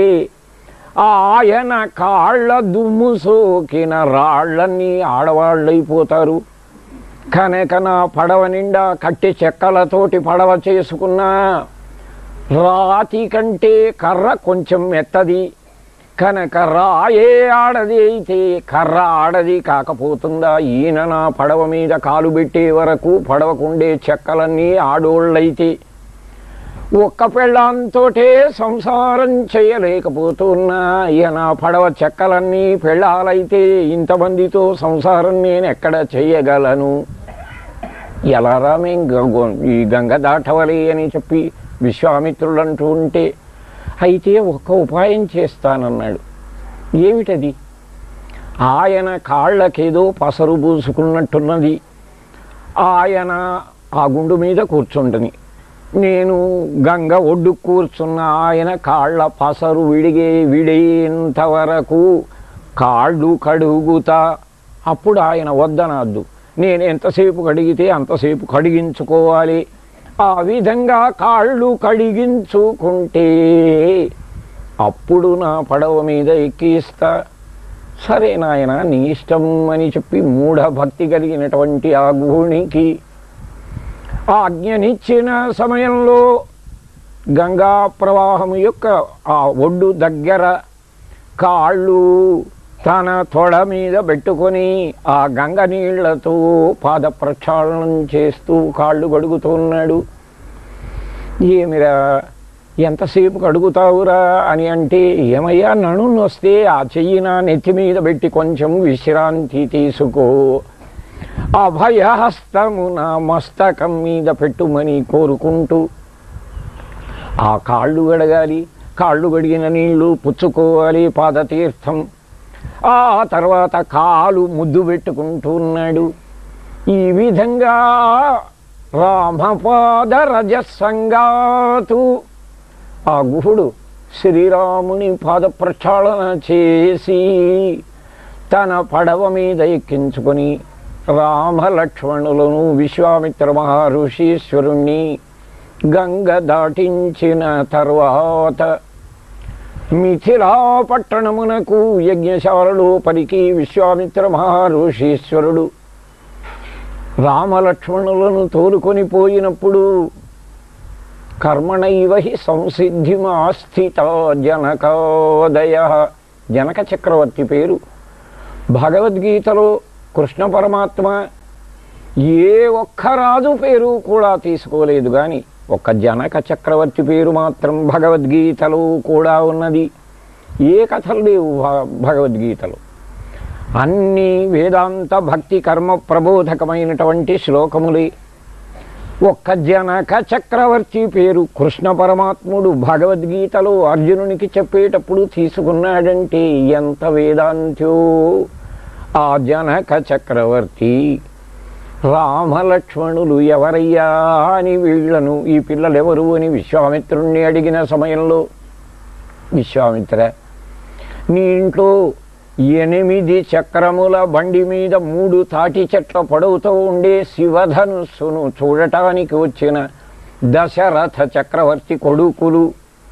ఆయన కాళ్ళ దుమ్ము సోకిన రాళ్ళన్నీ ఆడవాళ్ళైపోతారు కనుక నా పడవ నిండా కట్టి చెక్కలతోటి పడవ చేసుకున్నా రాతి కంటే కర్ర కొంచెం మెత్తది కనుక రాయే ఆడది అయితే కర్ర ఆడది కాకపోతుందా, ఈయన నా పడవ మీద కాలు పెట్టే వరకు పడవకుండే చెక్కలన్నీ ఆడోళ్ళైతే ఒక్క పెళ్ళాంతోటే సంసారం చేయలేకపోతున్నా, ఈయన పడవ చెక్కలన్నీ పెళ్ళాలైతే ఇంతమందితో సంసారం నేను ఎక్కడ చేయగలను, ఎలా రామే ఈ గంగ దాటవలి అని చెప్పి విశ్వామిత్రుడు అంటూ ఉంటే, అయితే ఒక్క ఉపాయం చేస్తానన్నాడు. ఏమిటది? ఆయన కాళ్ళకేదో పసరు పూసుకున్నట్టున్నది, ఆయన ఆ గుండు మీద కూర్చుంటని, నేను గంగ ఒడ్డు కూర్చున్న ఆయన కాళ్ళ పసరు విడిగే విడేంత వరకు కాళ్ళు కడుగుతా, అప్పుడు ఆయన వద్దనద్దు, నేను ఎంతసేపు కడిగితే అంతసేపు కడిగించుకోవాలి, ఆ విధంగా కాళ్ళు కడిగించుకుంటే అప్పుడు నా పడవ మీద ఎక్కిస్తా. సరే నాయన నీ ఇష్టం అని చెప్పి మూఢ భక్తి కలిగినటువంటి ఆ గుహునికి ఆజ్ఞనిచ్చిన సమయంలో గంగా ప్రవాహం యొక్క ఆ ఒడ్డు దగ్గర కాళ్ళు తన తొడ మీద పెట్టుకొని ఆ గంగ నీళ్లతో పాద ప్రక్షాళనం చేస్తూ కాళ్ళు కడుగుతున్నాడు. ఏమిరా ఎంతసేపు కడుగుతావురా అని అంటే, ఏమయ్యా నన్ను వస్తే ఆ చెయ్యి నా నెత్తి మీద పెట్టి కొంచెం విశ్రాంతి తీసుకో, అభయహస్తము నా మస్తకం మీద పెట్టుమని కోరుకుంటూ ఆ కాళ్ళు గడగాలి, కాళ్ళు గడిగిన నీళ్లు పుచ్చుకోవాలి పాదతీర్థం, ఆ తర్వాత కాలు ముద్దు పెట్టుకుంటున్నాడు. ఈ విధంగా రామపాద రజసంగాతు ఆ గుహుడు శ్రీరాముని పాద ప్రక్షాళన చేసి తన పడవ మీద ఎక్కించుకొని రామలక్ష్మణులను విశ్వామిత్ర మహర్షీశ్వరుణ్ణి గంగ దాటించిన తర్వాత మిథిలా పట్టణమునకు యజ్ఞశాలలో పలికి విశ్వామిత్ర మహర్షీశ్వరుడు రామలక్ష్మణులను తోలుకొని పోయినప్పుడు కర్మణైవ హి సంసిద్ధిమాస్థిత జనకోదయ, జనక చక్రవర్తి పేరు భగవద్గీతలో కృష్ణ పరమాత్మ ఏ ఒక్క రాజు పేరు కూడా తీసుకోలేదు, కానీ ఒక్క జనక చక్రవర్తి పేరు మాత్రం భగవద్గీతలో కూడా ఉన్నది. ఏ కథలు లేవు భగవద్గీతలో, అన్ని వేదాంత భక్తి కర్మ ప్రబోధకమైనటువంటి శ్లోకములే. ఒక్క జనక చక్రవర్తి పేరు కృష్ణ పరమాత్ముడు భగవద్గీతలో అర్జునునికి చెప్పేటప్పుడు తీసుకున్నాడంటే ఎంత వేదాంత్యో ఆ జనక చక్రవర్తి. రామలక్ష్మణులు ఎవరయ్యా అని వీళ్లను, ఈ పిల్లలెవరు అని విశ్వామిత్రుణ్ణి అడిగిన సమయంలో, విశ్వామిత్ర నీ ఇంట్లో ఎనిమిది చక్రముల బండి మీద మూడు తాటి చెట్ల పొడవుతో ఉండే శివధనుస్సును చూడటానికి వచ్చిన దశరథ చక్రవర్తి కొడుకులు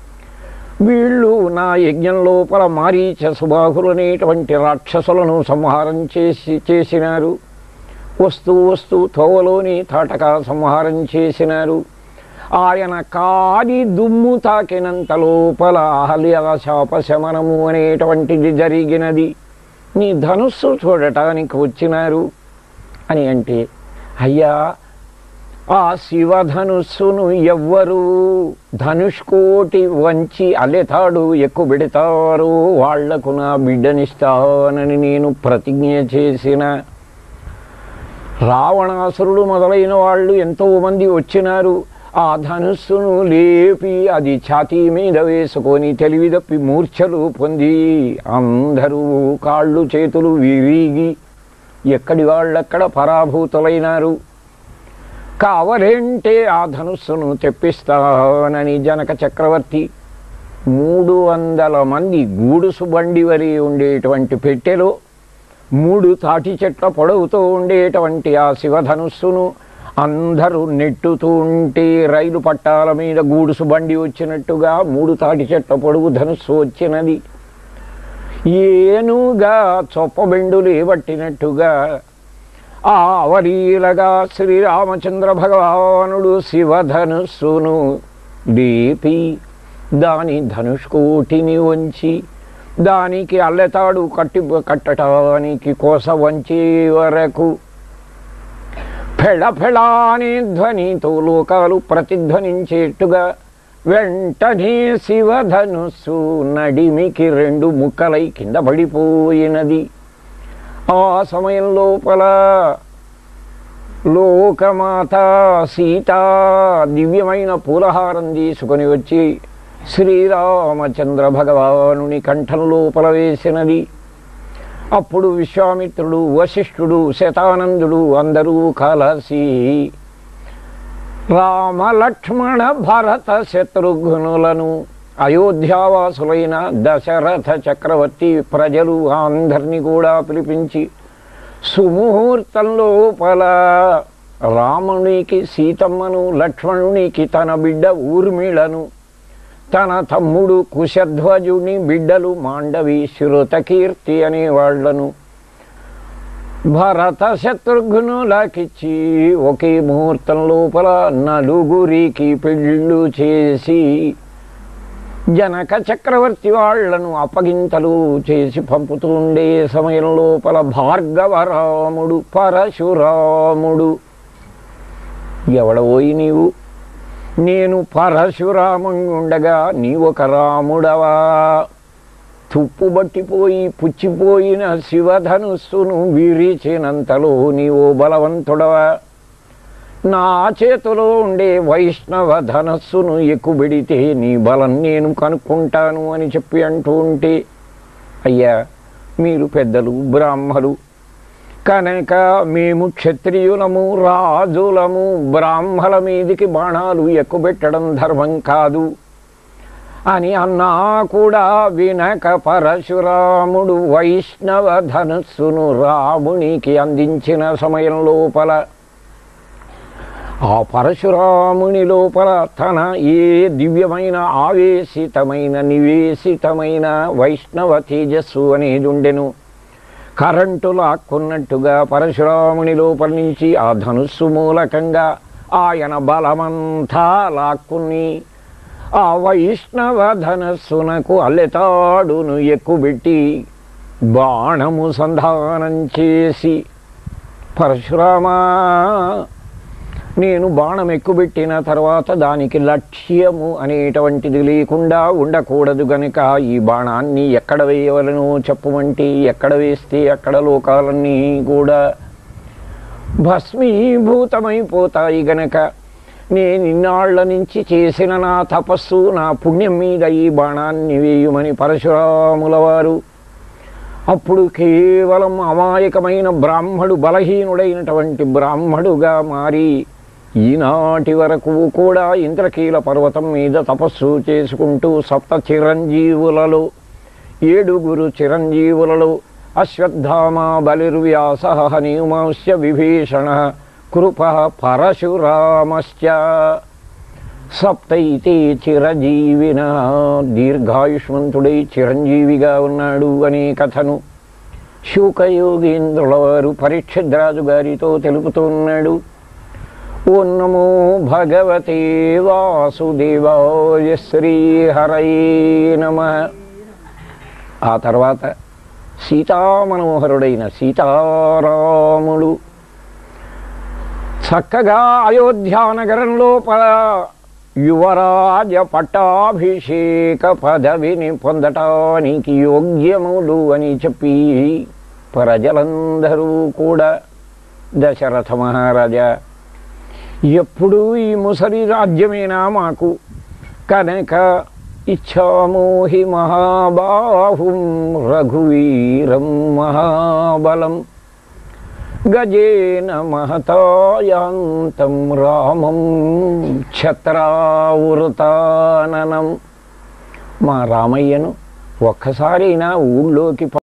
వీళ్ళు నా యజ్ఞం లోపల మారీచ సుబాహులనేటువంటి రాక్షసులను సంహారం చేసి చేసినారు. వస్తూ వస్తూ తోవలోని తాటక సంహారం చేసినారు. ఆయన కాడి దుమ్ము తాకినంత లోపల అహల్యాశాపశమనము అనేటువంటిది జరిగినది. నీ ధనుస్సు చూడటానికి వచ్చినారు అని అంటే, అయ్యా ఆ శివధనుస్సును ఎవ్వరు ధనుష్కోటి వంచి అల్లెతాడు ఎక్కువ పెడతారో వాళ్లకు నా బిడ్డనిస్తానని నేను ప్రతిజ్ఞ చేసిన. రావణాసురుడు మొదలైన వాళ్ళు ఎంతో మంది వచ్చినారు. ఆ ధనుస్సును లేపి అది ఛాతీ మీద వేసుకొని తెలివిదప్పి మూర్ఛలు పొంది అందరూ కాళ్ళు చేతులు విరిగి ఎక్కడి వాళ్ళక్కడ పరాభూతులైనారు. కావలేంటే ఆ ధనుస్సును తెప్పిస్తానని జనక చక్రవర్తి మూడు వందల మంది గూడుసు బండి వరి ఉండేటువంటి పెట్టెలో మూడు తాటి చెట్ల పొడవుతో ఉండేటువంటి ఆ శివధనుస్సును అందరూ నెట్టుతూ ఉంటే రైలు పట్టాల మీద గూడుసు బండి వచ్చినట్టుగా మూడు తాటి చెట్ల పొడవు ధనుస్సు వచ్చినది. ఏనుగా చొప్పబెండులు ఏబట్టినట్టుగా ఆ అవలీలగా శ్రీరామచంద్ర భగవానుడు శివధనుస్సును లేపి దాని ధనుష్కోటిని వంచి దానికి అల్లెతాడు కట్టి కట్టడానికి కోస వంచే వరకు ఫెళఫెళాని ధ్వనితో లోకాలు ప్రతిధ్వనించేట్టుగా వెంటనే శివధనుస్సు నడిమికి రెండు ముక్కలై కింద పడిపోయినది. ఆ సమయం లోపల లోకమాత సీత దివ్యమైన పూలహారం తీసుకొని వచ్చి శ్రీరామచంద్ర భగవానుని కంఠం లోపల వేసినది. అప్పుడు విశ్వామిత్రుడు, వశిష్ఠుడు, శతానందుడు అందరూ కలిసి రామ లక్ష్మణ భరత శత్రుఘ్నులను అయోధ్యావాసులైన దశరథ చక్రవర్తి ప్రజలు అందరినీ కూడా పిలిపించి సుముహూర్తం లోపల రామునికి సీతమ్మను, లక్ష్మణునికి తన బిడ్డ ఊర్మిళను, తన తమ్ముడు కుశధ్వజుని బిడ్డలు మాండవి, శృతకీర్తి అనేవాళ్లను భరత శత్రుఘ్నులకిచ్చి ఒకే ముహూర్తం లోపల నలుగురికి పెళ్ళిళ్ళు చేసి జనక చక్రవర్తి వాళ్లను అప్పగింతలు చేసి పంపుతూ ఉండే సమయం లోపల భార్గవరాముడు, పరశురాముడు, ఎవడవోయి నీవు? నేను పరశురాముని ఉండగా నీవొక రాముడవా? తుప్పుబట్టిపోయి పుచ్చిపోయిన శివధనుస్సును విరిచినంతలో నీవో బలవంతుడవా? నా చేతిలో ఉండే వైష్ణవ ధనస్సును ఎక్కుబెడితే నీ బలం నేను కనుక్కుంటాను అని చెప్పి అంటూ ఉంటే, అయ్యా మీరు పెద్దలు బ్రాహ్మలు కనుక మేము క్షత్రియులము, రాజులము, బ్రాహ్మల మీదికి బాణాలు ఎక్కుబెట్టడం ధర్మం కాదు అని అన్నా కూడా వినక పరశురాముడు వైష్ణవ ధనుస్సును రామునికి అందించిన సమయం లోపల ఆ పరశురాముని లోపల తన ఏ దివ్యమైన ఆవేశితమైన నివేశితమైన వైష్ణవ తేజస్సు అనేది ఉండెను. కరెంటు లాక్కున్నట్టుగా పరశురాముని లోపల నుంచి ఆ ధనుస్సు మూలకంగా ఆయన బలమంతా లాక్కుని ఆ వైష్ణవ ధనస్సునకు అల్లెతాడును ఎక్కుబెట్టి బాణము సంధానం చేసి, పరశురామా నేను బాణం ఎక్కుబెట్టిన తర్వాత దానికి లక్ష్యము అనేటువంటిది లేకుండా ఉండకూడదు గనుక ఈ బాణాన్ని ఎక్కడ వేయవలనో చెప్పమంటే ఎక్కడ వేస్తే అక్కడ లోకాలన్నీ కూడా భస్మీభూతమైపోతాయి గనక నేను ఇన్నాళ్ల నుంచి చేసిన నా తపస్సు, నా పుణ్యం మీద ఈ బాణాన్ని వేయుమని పరశురాముల వారు అప్పుడు కేవలం అమాయకమైన బ్రాహ్మడు, బలహీనుడైనటువంటి బ్రాహ్మడుగా మారి ఈనాటి వరకు కూడా ఇంద్రకీల పర్వతం మీద తపస్సు చేసుకుంటూ సప్త చిరంజీవులలో ఏడుగురు చిరంజీవులలో అశ్వత్థామ, బలిర్వ్యాస, హనుమాంశ్చ, విభీషణ, కృప, పరశురామశ్చ సప్తైతే చిరజీవిన దీర్ఘాయుష్మంతుడై చిరంజీవిగా ఉన్నాడు అనే కథను శూకయోగేంద్రుల వారు పరీక్షద్రాజు గారితో తెలుపుతున్నాడు. ఓం నమో భగవతే వాసుదేవాయ శ్రీహరయే నమః. ఆ తర్వాత సీతామనోహరుడైన సీతారాముడు చక్కగా అయోధ్యానగరం లోపల యువరాజ పట్టాభిషేక పదవిని పొందటానికి యోగ్యములు అని చెప్పి ప్రజలందరూ కూడా దశరథ మహారాజా ఎప్పుడూ ఈ ముసలి రాజ్యమేనా మాకు కనుక ఇచ్చామో హి మహాబాహుం రఘువీరం మహాబలం గజేన మహతాయాంతం రామం ఛత్రావృతాననం. మా రామయ్యను ఒక్కసారైనా ఊళ్ళోకి